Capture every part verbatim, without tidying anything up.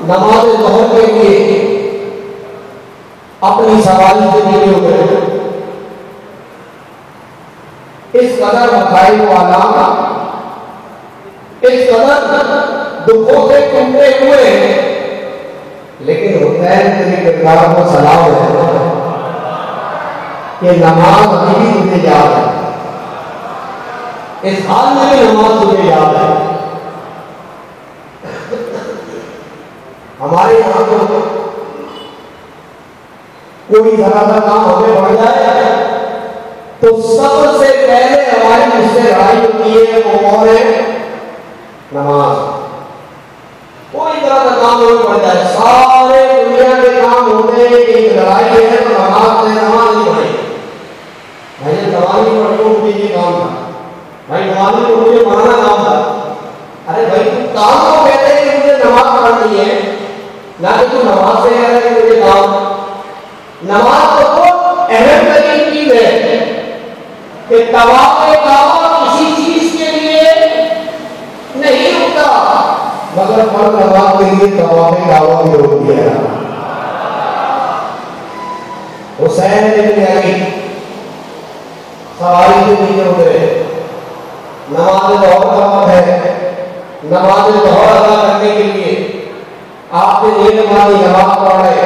नमाज ज़ोहर के लिए अपनी सवारी से जुड़े हुए इस कदर मसाइल वाला, इस कदर दुखों से टूटे हुए, लेकिन हुसैन तेरे किरदार को सलाम है कि नमाज अभी भी तुझे याद है, इस हाल में भी नमाज तुझे याद है। हमारे यहाँ तो कोई जरा सा काम हमें बढ़ जाए तो सबसे पहले हमारी मुझसे लड़ाई होती है, वो कौन है? नमाज। कोई तरह का काम हमें बढ़ जाए, सारे दुनिया के काम होते हैं, एक लड़ाई है तो नमाज में नमाज नहीं पढ़े। भाई नमाज नहीं पढ़ को मुझे ये काम था, भाई नमाज को मुझे पढ़ाना काम था। अरे भाई काम तो कहते हैं कि मुझे नमाज पढ़नी है, ना कि तू नमाज से कह रहा है कि मुझे काम। नमाज तो अहम तरीन चीज है कि तवाफ़े काबा किसी चीज के लिए नहीं रुकता, मगर फर्ज नमाज के लिए तवाफ़े काबा भी रोक दिया। हुसैन इब्न अली सवारी से नीचे उतरे, नमाज ज़ोहर का वक्त है, नमाज ज़ोहर अदा करने के लिए आपने ये नमाज नमाज पढ़ रहे,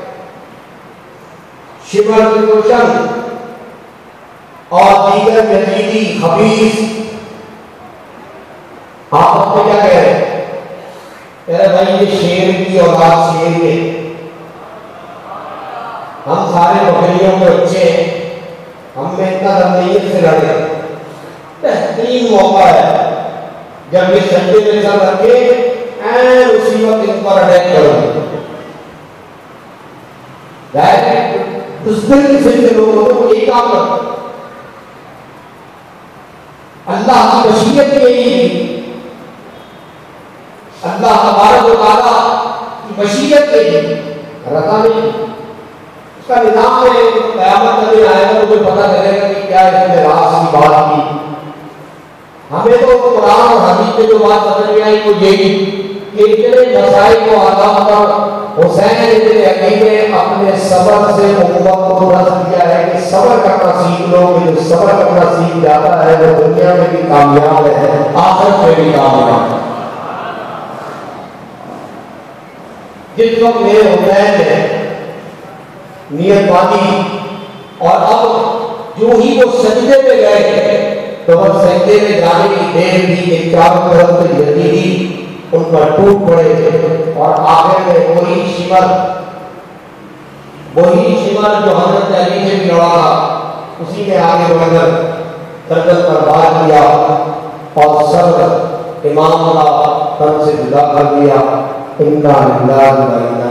शिमर रोशन और दीगर यजीदी खबीस आप अपने क्या कह रहे हैं? कह रहे भाई ये शेर की औलाद शेर के, हम सारे बकरियों के बच्चे, हम में इतना दमनीयत से लड़े। बेहतरीन मौका है जब ये सज्जे में सर रखे एंड उसी वक्त इन पर अटैक करो। दुश्मन से लोगों को एक काम करो, अल्लाह की वसीयत यही थी, अल्लाह तबारक व तआला की वसीयत यही रखा नहीं। उसका निजाम में क़यामत का दिन आएगा तो कोई पता चलेगा कि क्या इसने राज की बात की। हमें तो कुरान और हदीस में जो बात समझ में आई वो यही कि इतने मसाइल को आगा पर हुसैन इब्न अली ने अपने सब्र से उम्मत को रस दिया है कि सब्र करना सीख लो, कि जो सब्र करना सीख जाता है वो दुनिया में भी कामयाब है, आखिरत में भी कामयाब है। जिस वक्त मेरे हुसैन ने नियत बांधी और अब जो ही वो सजदे में गए तो वह सजदे में जाने की देर थी कि चारों तरफ से यजीदी उन पर टूट पड़े और आखिर में वही शिमर, वही शिमर जो हजरत अली से भी लड़ा था, उसी के आगे बढ़कर गर्दन पर वार किया और सब्र इमाम का तन से जुदा कर दिया। इन्ना लिल्लाहि व इन्ना